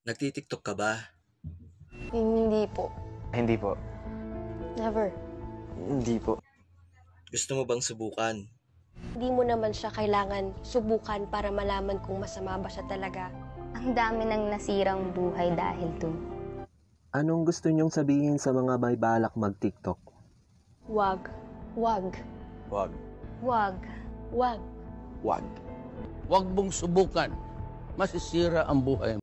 Nagtitiktok ka ba? Hindi po. Hindi po. Never. Hindi po. Gusto mo bang subukan? Hindi mo naman siya kailangan subukan para malaman kung masama ba siya talaga. Ang dami ng nasirang buhay dahil dun. Anong gusto niyong sabihin sa mga may balak mag-TikTok? Wag. Wag. Wag. Wag. Wag. Wag. Huwag mong subukan. Masisira ang buhay